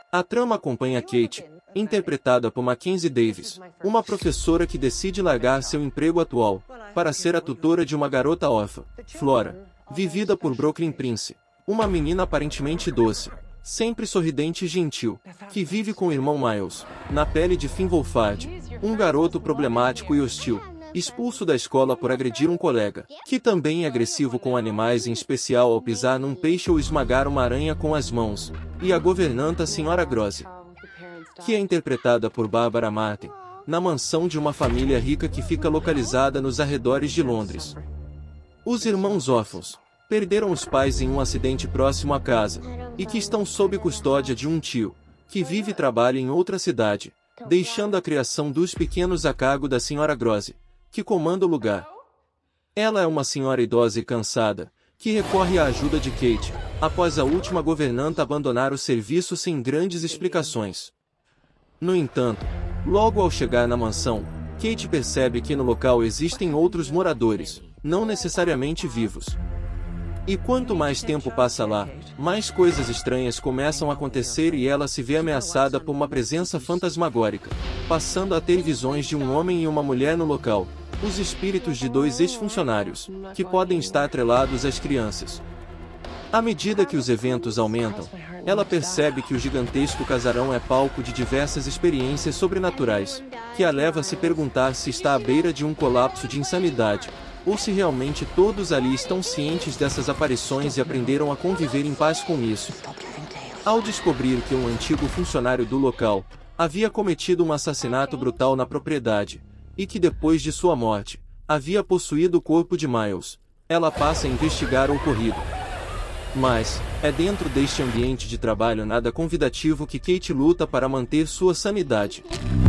A trama acompanha Kate, interpretada por Mackenzie Davis, uma professora que decide largar seu emprego atual para ser a tutora de uma garota órfã, Flora, vivida por Brooklyn Prince, uma menina aparentemente doce, sempre sorridente e gentil, que vive com o irmão Miles, na pele de Finn Wolfhard, um garoto problemático e hostil, expulso da escola por agredir um colega, que também é agressivo com animais, em especial ao pisar num peixe ou esmagar uma aranha com as mãos, e a governanta Sra. Grose, que é interpretada por Barbara Martin, na mansão de uma família rica que fica localizada nos arredores de Londres. Os irmãos órfãos perderam os pais em um acidente próximo à casa, e que estão sob custódia de um tio, que vive e trabalha em outra cidade, deixando a criação dos pequenos a cargo da Sra. Grose, que comanda o lugar. Ela é uma senhora idosa e cansada, que recorre à ajuda de Kate, após a última governanta abandonar o serviço sem grandes explicações. No entanto, logo ao chegar na mansão, Kate percebe que no local existem outros moradores, não necessariamente vivos. E quanto mais tempo passa lá, mais coisas estranhas começam a acontecer e ela se vê ameaçada por uma presença fantasmagórica, passando a ter visões de um homem e uma mulher no local, os espíritos de dois ex-funcionários, que podem estar atrelados às crianças. À medida que os eventos aumentam, ela percebe que o gigantesco casarão é palco de diversas experiências sobrenaturais, que a leva a se perguntar se está à beira de um colapso de insanidade, ou se realmente todos ali estão cientes dessas aparições e aprenderam a conviver em paz com isso. Ao descobrir que um antigo funcionário do local havia cometido um assassinato brutal na propriedade, e que depois de sua morte, havia possuído o corpo de Miles, ela passa a investigar o ocorrido. Mas, é dentro deste ambiente de trabalho nada convidativo que Kate luta para manter sua sanidade.